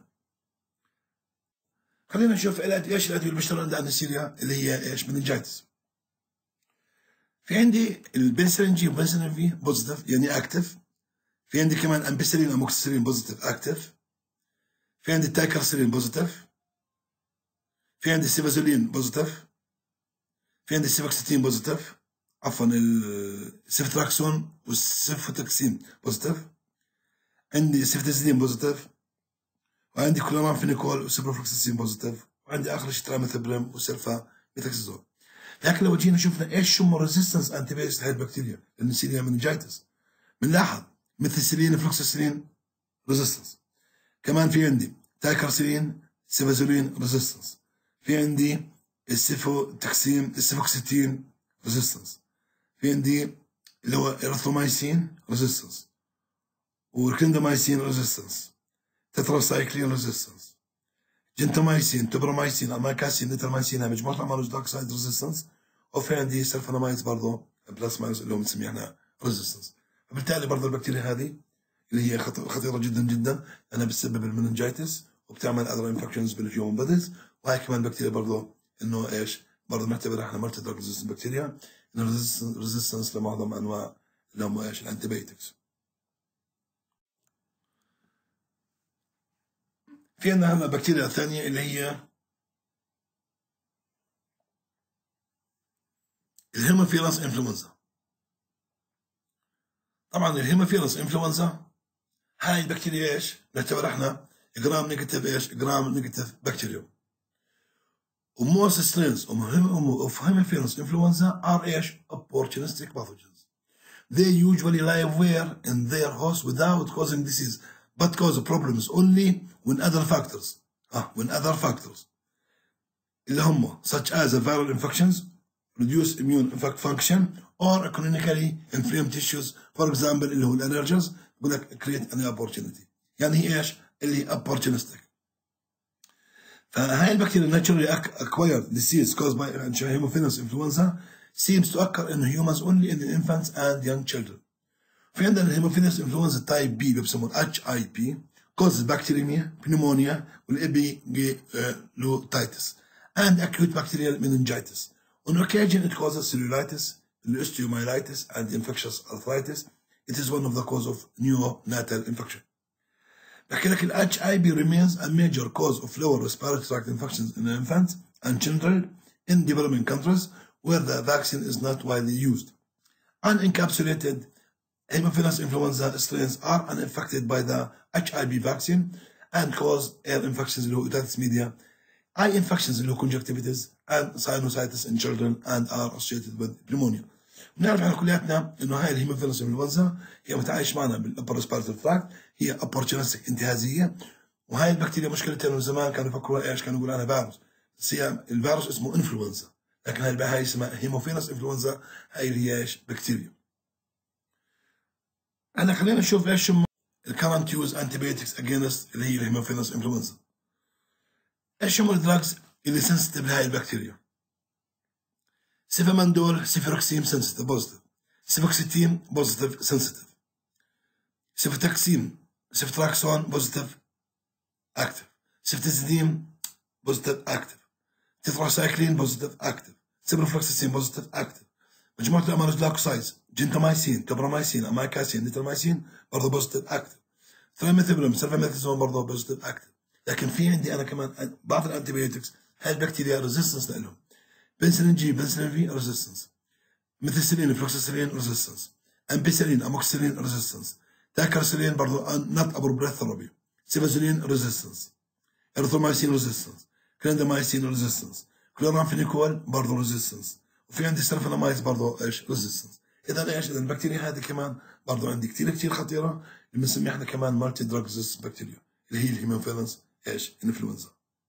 خلينا نشوف ايش الادويه اللي بيشتغلوا عند النسيليا اللي هي ايش مننجايتس. في عندي البنسلين جي وبنسلين في بوزيتيف يعني اكتف. في عندي كمان امبيسيلين اموكسيسيلين بوزيتيف اكتف. في عندي تايكارسيلين بوزيتيف. في عندي السيفازولين بوزيتيف. في عندي السيفوكسيتين بوزيتيف، عفوا السيفتراكسون والسيفوتكسين بوزيتيف. عندي السيفتازيدين بوزيتيف، وعندي كلورامفينيكول وسيبروفلوكساسين بوزيتيف، وعندي اخر شيء تراميثابرين وسلفا ميتاكسيزون. لكن لو جينا شفنا ايش شو ريزيستنس انتي بايوتكس لهي البكتيريا النسيليا مننجايتس بنلاحظ ميثيسيلين فلوكساسيلين ريزيستنس. كمان في عندي تايكارسيلين سيفازولين ريزيستنس. في عندي السيفوتكسين السيفوكسيتين ريزيستنس. في عندي اللي هو ارثرومايسين ريزيستنس وكليندامايسين ريزيستنس، تتراسايكلين ريزيستنس، جنتامايسين، تبرامايسين، اماكاسين، نيترمايسين، مجموعه امينو داكسايد ريزيستنس. وفي عندي سلفونامايدز برضه بلاسمايدز اللي هو بنسميه احنا ريزيستنس. فبالتالي برضه البكتيريا هذه اللي هي خطيره جدا جدا لانها بتسبب المننجايتس وبتعمل اذر انفكشنز بالهيومن بوديز. وهي كمان بكتيريا برضه انه ايش؟ برضه بنعتبرها احنا مالتي دراج ريزيستنت بكتيريا، انه ريزيستنس لمعظم انواع اللي هم ايش؟ الانتيبيوتكس. في عندنا هلا بكتيريا ثانيه اللي هي الهيموفيلس انفلونزا. طبعا الهيموفيلس انفلونزا هاي البكتيريا ايش؟ نعتبر احنا جرام نيجاتيف ايش؟ جرام نيجاتيف بكتيريا. وموست سترينز of Haemophilus influenza are ايش؟ opportunistic pathogens. They usually live where in their host without causing disease. but cause problems only when other factors ah when other factors اللي هم such as viral infections, reduce immune function, or chronically inflamed tissues, for example اللي هو الالرجز بقول لك create an opportunity. يعني هي ايش؟ اللي هي opportunistic. فهاي البكتيريا naturally acquired disease caused by Haemophilus influenza seems to occur in humans only in infants and young children. في عندنا الهيموفيلس انفلونزا تايب بي اللي بسموه اتش اي بي causes bacteremia, pneumonia, والابيجلوتيتس and acute bacterial meningitis. On occasion it causes cellulitis, osteomyelitis and infectious arthritis. It is one of the cause of neonatal infection. بحكي لك ال H I V remains a major cause of lower respiratory tract infections in infants and children in developing countries where the vaccine is not widely used. Unencapsulated Haemophilus influenza strains are unaffected by the H I V vaccine and cause air infections اللي هو otitis media, eye infections اللي هو conjunctivitis and sinusitis in children and are associated with pneumonia. بنعرف احنا كلياتنا انه هاي الهيموفيلس انفلونزا هي متعايش معنا بالابر ريسبيراتوري تراكت، هي opportunistic انتهازيه، وهاي البكتيريا مشكلتها انه زمان كانوا يفكروا ايش؟ كانوا يقولوا عنها فيروس، بس هي الفيروس اسمه انفلونزا، لكن هاي هاي اسمها هيموفيلس انفلونزا، هاي اللي هي ايش؟ بكتيريا. احنا خلينا نشوف ايش هم الكرنت يوز انتيبيوتكس اجينست اللي هي الهيموفيلس انفلونزا. ايش هم الدراجز اللي سنسيتيف لهاي البكتيريا؟ سيفاماندول سيفروكسيم سنسيتيف بوزيتيف، سيفوكسيتين بوزيتيف سنسيتيف، سيفتاكسين سيفتراكسون بوزيتيف اكتف، سيفتازيديم بوزيتيف اكتف، تتراسايكلين بوزيتيف اكتف، سيبروفلوكساسين بوزيتيف اكتف، مجموعة الامينو جلايكوسايدز جنتامايسين كبرامايسين امايكاسين نيترامايسين برضه بوزيتيف اكتف، ثراميثيبرم سلفاميثازون برضه بوزيتيف اكتف. لكن في عندي انا كمان بعض الانتيبيوتكس هاي البكتيريا ريزيستنس لهم، بنسلين جي بنسلين في ريزيستنس، ميثيسيلين فلوكسيسيلين ريزيستنس، امبيسيلين اموكسيلين ريزيستنس، تاكرسيلين برضه نوت ابروبريت ثيرابي، سيفازولين ريزيستنس، اريثرومايسين ريزيستنس، كليندامايسين ريزيستنس، كلورامفينيكول برضه ريزيستنس، وفي عندي سلفونامايد برضه ايش؟ ريزيستنس. اذا ايش؟ اذا البكتيريا هذه كمان برضه عندي كثير كثير خطيره اللي بنسميها احنا كمان مالتي دراج ريزيستنس بكتيريا اللي هي الهيموفيلس ايش؟ انفلونزا.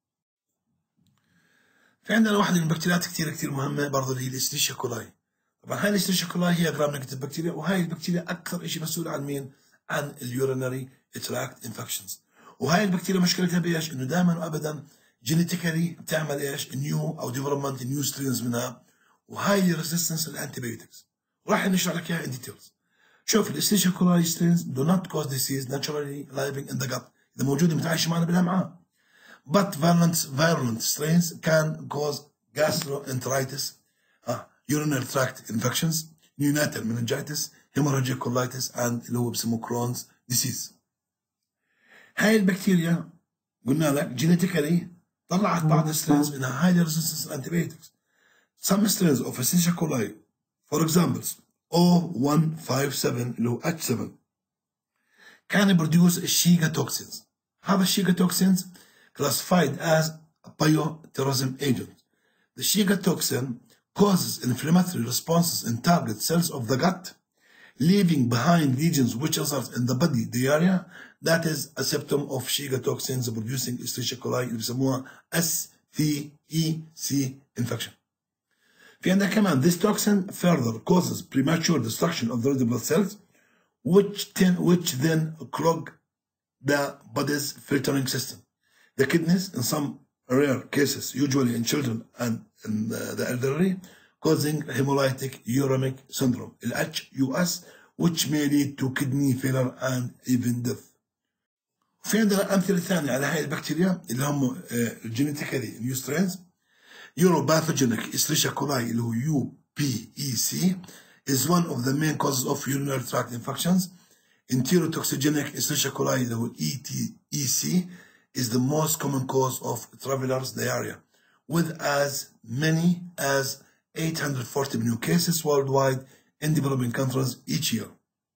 في عندنا واحدة من البكتيريات كثير كثير مهمة برضه اللي هي الإشريشيا كولاي. طبعا هاي الإشريشيا كولاي هي جرام نيجاتيف بكتيريا، وهاي البكتيريا أكثر شيء مسؤول عن مين؟ عن اليورينري تراكت انفكشنز. وهاي البكتيريا مشكلتها بإيش؟ إنه دائما وأبدا جينيتيكالي بتعمل إيش؟ نيو أو ديفلوبمنت نيو سترينز منها، وهاي ريزيستنس للأنتيبيوتكس. راح نشرح لك إياها إن ديتيلز. شوف الإشريشيا كولاي سترينز do not cause disease naturally living in the gut، إذا موجودة متعايشة معنا بالأمعاء. But virulent, virulent strains can cause gastroenteritis, uh, urinary tract infections, neonatal meningitis, hemorrhagic colitis, and اللي هو بسموه Crohn's disease. هاي البكتيريا قلنا لك جينيتيكالي طلعت بعض strains منها highly resistant to antibiotics. Some strains of Escherichia coli, for example, O one five seven اللي هو H seven, can produce Shiga toxins. هذا الشيجا toxins classified as a bioterrorism agent. The Shiga toxin causes inflammatory responses in target cells of the gut, leaving behind lesions which result in the body diarrhea. That is a symptom of Shiga toxins producing Escherichia coli اللي بيسموها S T E C infection. في عندنا كمان this toxin further causes premature destruction of the red blood cells, which, ten, which then clog the body's filtering system. The kidneys, in some rare cases, usually in children and in uh, the elderly, causing hemolytic uremic syndrome, H U S, which may lead to kidney failure and even death. في عندنا أمثلة ثانية على هاي البكتيريا اللي هم genetically new strains. Uropathogenic Escherichia coli اللي هو U P E C is one of the main causes of urinary tract infections. Enterotoxigenic Escherichia coli اللي هو E T E C is the most common cause of travelers' diarrhea, with as many as eight hundred forty new cases worldwide in developing countries each year.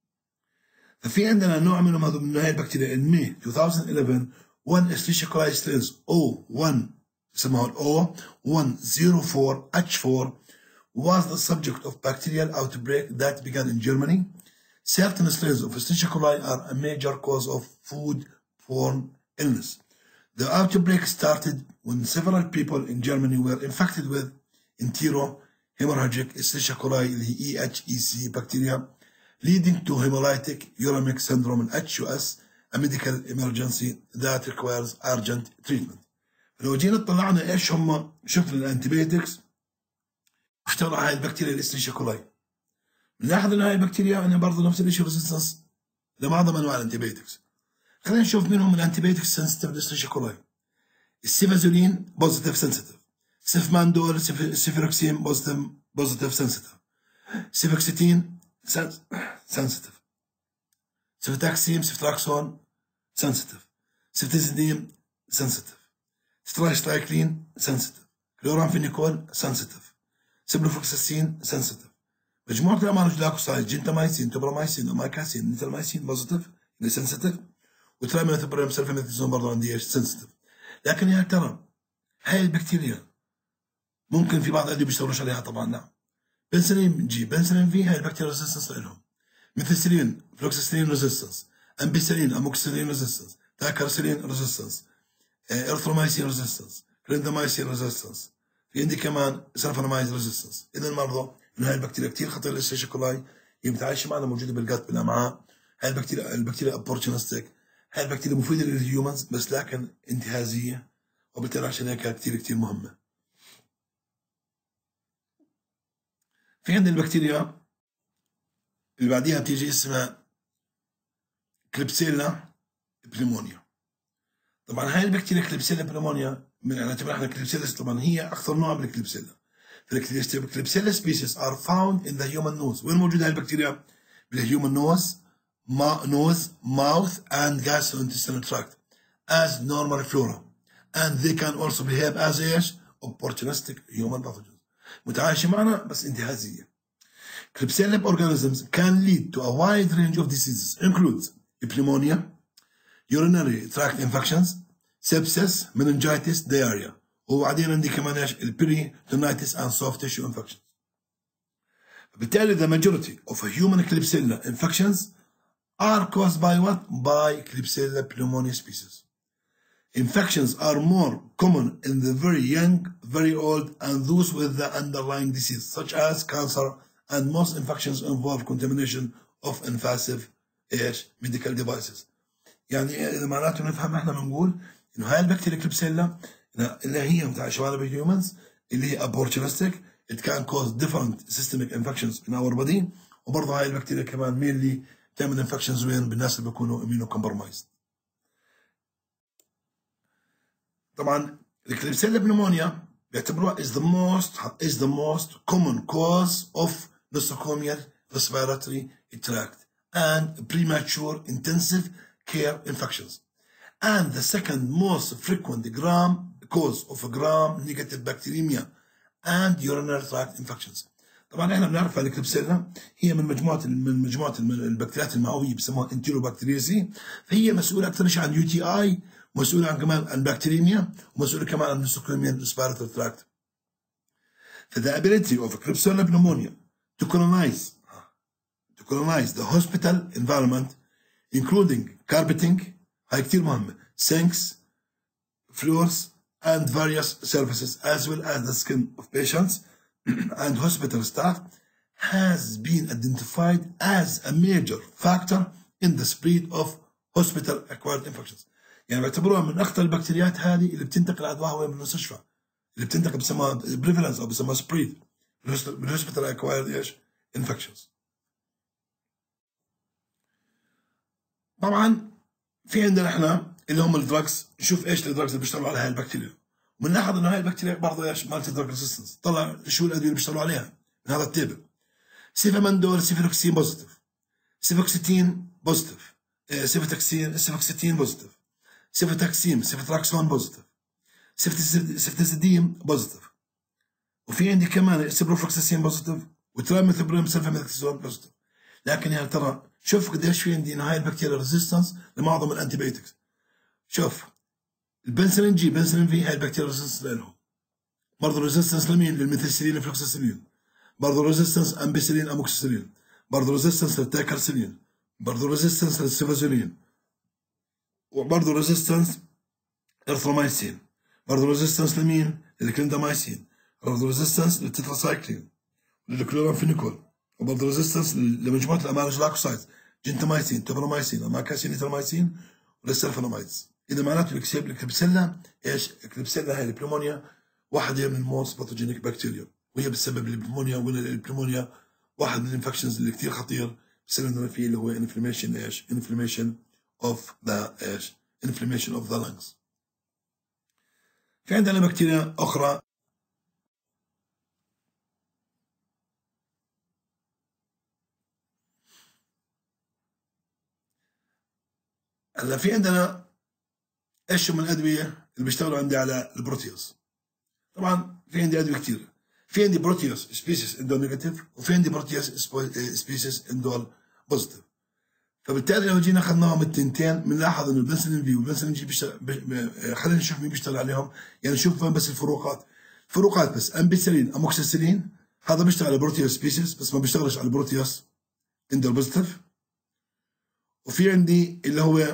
ففي عندنا نوع منهم هذول من هاي البكتيريا in May twenty eleven one Escherichia coli strains O one اسمها O one zero four H four was the subject of bacterial outbreak that began in Germany. certain strains of Escherichia coli are a major cause of food-borne illness. The outbreak started when several people in Germany were infected with enterohemorrhagic Escherichia coli E H E C bacteria, leading to hemolytic uremic syndrome H U S, a medical emergency that requires urgent treatment. لو جينا طلعنا ايش هم شفنا الانتيبيوتكس اشتغلوا على هاي البكتيريا الاستريشيا كولاي. بنلاحظ ان هاي البكتيريا انا برضه نفس الشيء ريزيستنس لمعظم انواع الانتيبيوتكس. خلينا نشوف منهم الانتيبيوتكس سنسيتيف للاستريشيا كولاي. السيفازولين بوزيتيف سنسيتيف، سيفماندول سيفيروكسين بوزيتيف بوزيتيف سنسيتيف، سيفوكسيتين سنسيتيف، سيفتاكسيم سيفتراكسون سنسيتيف، سيفتازيديم سنسيتيف، سترايكلين سنسيتيف، كلورامفينيكول سنسيتيف، سيبروفلوكساسين سنسيتيف. مجموعة الأمانو جلاكوسايد جنتامايسين توبرامايسين أمايكاسين نيترمايسين بوزيتيف اللي سنسيتيف، وترامينوثوبرام سلفاميثازون برضه عندي ايش سنسيتيف. لكن يا ترى هاي البكتيريا ممكن في بعض الأدوية بيشتغلوش عليها؟ طبعا نعم. بنسلين جي بنسلين في هاي البكتيريا ريزيستنس لهم. ميثيسيلين فلوكسيسيلين ريزيستنس، امبيسيلين اموكسيسيلين ريزيستنس، تاكرسيلين ريزيستنس، ارثرومايسين ريزيستنس، كليندامايسين ريزيستنس، في عندي كمان سلفونامايد ريزيستنس. اذا برضه انه هاي البكتيريا كثير خطيره للاستريشيا كولاي، هي متعايشه معنا موجوده بالجت بالامعاء. هاي البكتيريا البكتيريا ابورتشنستيك، هاي البكتيريا مفيده للهيومنز بس لكن انتهازيه، وبالتالي عشان هيك كثير كثير مهمه. في عندنا البكتيريا اللي بعديها بتيجي اسمها كليبسيلا بنيمونيا. طبعا هاي البكتيريا كليبسيلا بنيمونيا من نعتبر احنا كليبسيلا طبعا هي اخطر نوع من الكليبسيلا. فالكليبسيلا سبيسيس ار فاوند ان ذا هيومن نوز. وين موجوده هاي البكتيريا؟ بالهيومن نوز نوز ماوث اند gastrointestinal tract as normal flora, and they can also behave as ايش؟ opportunistic human pathogens. متعايشه معنا بس انتهازيه. Klebsiella organisms can lead to a wide range of diseases, includes pneumonia, urinary tract infections, sepsis, meningitis, diarrhea. وبعدين عندي كمان ايش؟ peritonitis and soft tissue infections. بالتالي the majority of human Klebsiella infections are caused by what? By Klebsiella pneumoniae species. Infections are more common in the very young, very old, and those with the underlying disease, such as cancer, and most infections involve contamination of invasive medical devices. يعني إذا معناته نفهم احنا بنقول إنه هاي البكتيريا كليبسيلا اللي هي متعايشة معنا بالهيومنز اللي هي opportunistic, it can cause different systemic infections in our body. وبرضه هاي البكتيريا كمان مين اللي بتعمل infections وين؟ بالناس اللي بيكونوا immunocompromised. طبعا الكليبسيلا بنيمونيا بيعتبروها is the most is the most common cause of nosocomial respiratory tract and premature intensive care infections, and the second most frequent gram cause of gram negative bacteremia and urinary tract infections. طبعا احنا بنعرف الكليبسيلا هي من مجموعه من مجموعه البكتيريات المعويه بيسموها انتيروبكتيريسي، فهي مسؤوله اكثر شيء عن يو تي اي، مسؤوله عن كمان عن بكتيريميا، ومسؤوله كمان عن nosocomial respiratory tract. The ability of Klebsiella pneumonia to colonize to colonize the hospital environment, including carpeting, هاي كتير مهمة, sinks, floors, and various surfaces, as well as the skin of patients and hospital staff, has been identified as a major factor in the spread of hospital-acquired infections. يعني بيعتبروها من أخطر البكتيريات هذه اللي بتنتقل عدواها وين بالمستشفى، اللي بتنتقل بسموها بريفالنس أو بسموها سبريد بالهوسبيتال أكوايرد إيش؟ انفكشنز. طبعا في عندنا احنا اللي هم الدراجز، نشوف ايش الدراجز اللي بيشتغلوا على هاي البكتيريا، وبنلاحظ انه هاي البكتيريا برضه ايش؟ مالتي دراج ريزيستنس. طلع شو الادويه اللي بيشتغلوا عليها من هذا التيبل. سيفاماندول سيفيروكسين بوزيتيف، سيفوكسيتين بوزيتيف، سيفتاكسين سيفوكسيتين بوزيتيف، سيفتاكسيم سيفتراكسون بوزيتيف، سيفتازيديم بوزيتيف، وفي عندي كمان سيبروفلوكساسين بوزيتيف، وتراميثوبرام سلفاميثازون بوزيتيف. لكن يا ترى شوف قديش في عندي هاي البكتيريا ريزيستنس لمعظم الانتيبيوتكس. شوف البنسلين جي بنسلين في هاي البكتيريا ريزيستنس لهم. برضه ريزيستنس لمين؟ للميثيسيلين فلوكساسيلين. برضه ريزيستنس امبيسيلين اموكسيسيلين. برضه ريزيستنس للتاكرسلين، برضه ريزيستنس للسيفازولين، وبرضه ريزيستنس ارثرومايسين، برضه ريزيستنس لمين؟ للكليندامايسين، برضه ريزيستنس للتتراسايكلين وللكلورامفينيكول، وبرضه ريزيستنس لمجموعه الامالج لاكوسايدز، جنتامايسين، توبرامايسين، اماكاسين، نيترامايسين، وللسلفونامايدز. اذا معناته الكليبسيلا ايش؟ الكليبسيلا هي البليمونيا واحده من الموست باثوجينيك بكتيريا، وهي بتسبب البليمونيا، والبليمونيا واحد من الانفكشنز اللي كثير خطير بسبب فيه اللي هو انفلاميشن ايش؟ انفلاميشن اوف ذا ايش؟ انفلاميشن اوف ذا لانجز. في عندنا بكتيريا اخرى هلا في عندنا ايش من الادويه اللي بيشتغلوا عندي على البروتيوس. طبعا في عندي ادويه كثير، في عندي بروتيوس سبيسيس اندول نيجاتيف، وفي عندي بروتيوس سبيسيس اندول بوزيتيف. فبالتالي لو جينا اخذناهم التنتين بنلاحظ انه البنسلين في والبنسلين جي بيشتغل. خلينا نشوف مين بيشتغل عليهم، يعني نشوف وين بس الفروقات. فروقات بس امبيسلين اموكسيسيلين هذا بيشتغل على بروتيوس سبيسيس بس ما بيشتغلش على بروتيوس اندول بوزيتيف. وفي عندي اللي هو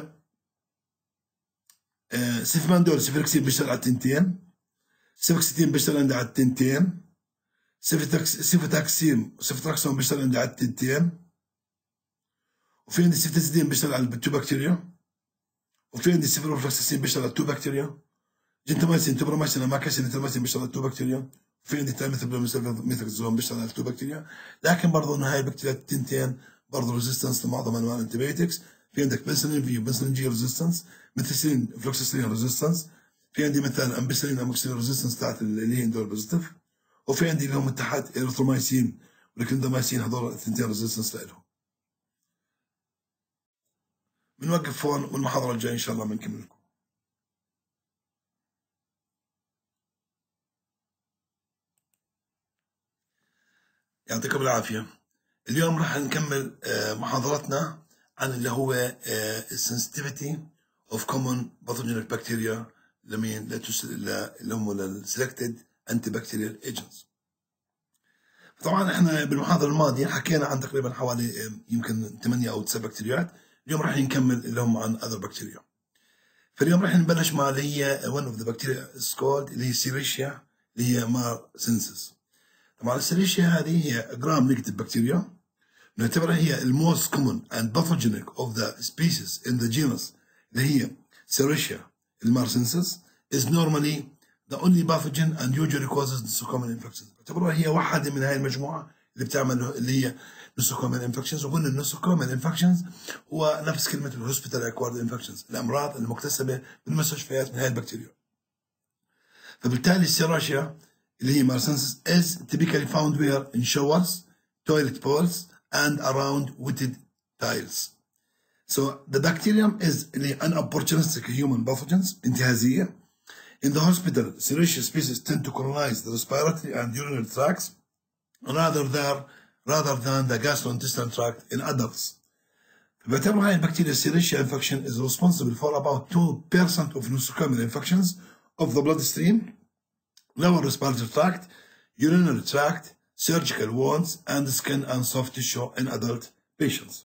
آه سيفماندول سيفركسين بيشتغل على التنتين، سيفكسيتين بيشتغل عندي على التنتين، سيفتاكسين وسيفتراكسون بيشتغل عندي على التنتين، وفي عندي سيفتازيدين بيشتغل على التو بكتيريا، وفي عندي سيفروفلوكساسين بيشتغل على التو بكتيريا، جنتامايسين توبرامايسين اماكاسين نيترامايسين بيشتغل على التو بكتيريا، وفي عندي تايميثوبلوميثاكسون بيشتغل على التو بكتيريا. لكن برضه انه هاي البكتيريا التنتين برضه ريزيستنس لمعظم انواع الانتيبيوتكس. في عندك بنسلين في وبنسلين جي ريزيستنس، ميثيسين فلوكساسين ريزيستنس، في عندي مثلا امبيسلين اموكسيلين ريزيستنس تاعت اللي هي اندول بوزيتيف، وفي عندي اللي هم تحت اريثرومايسين والكليندامايسين هذول الثنتين ريزيستنس لهم. بنوقف هون والمحاضرة الجاية إن شاء الله بنكمل لكم. يعطيكم العافية. اليوم راح نكمل محاضرتنا عن اللي هو السنسيتيفيتي اوف كومون باثوجينيك بكتيريا لمين؟ اللي هم السلكتد انتي بكتيريال ايجنتس. طبعا احنا بالمحاضرة الماضية حكينا عن تقريبا حوالي يمكن ثمانية او تسع بكتيريات. اليوم راح نكمل اللي هم عن اذر بكتيريا. فاليوم راح نبلش مع اللي هي one of the bacteria is called اللي هي سيريشيا اللي هي مارسنسس. طبعا السيريشيا هذه هي جرام نيجاتيف بكتيريا، نعتبرها هي الموست common and pathogenic of the species in the genus اللي هي سيريشيا المارسنسس is normally the only pathogen and usually causes nosocomial infections. نعتبرها هي واحدة من هاي المجموعة اللي بتعمل اللي هي nosocomial infections. وقلنا النوسوكوميال infections هو نفس كلمة الهوسبيتال اكوارد infections، الأمراض المكتسبة بالمستشفيات من هاي البكتيريا. فبالتالي السيريشيا اللي هي مارسنسس is typically found where in showers, toilet bowls and around wetted tiles. So the bacterium is an opportunistic human pathogens انتهازية. In the hospital, Serratia species tend to colonize the respiratory and urinary tracts rather than rather than the gastrointestinal tract in adults. بيعتبر هاي البكتيريا Serratia infection is responsible for about two percent of nosocomial infections of the bloodstream, lower respiratory tract, urinary tract, surgical wounds, and skin and soft tissue in adult patients.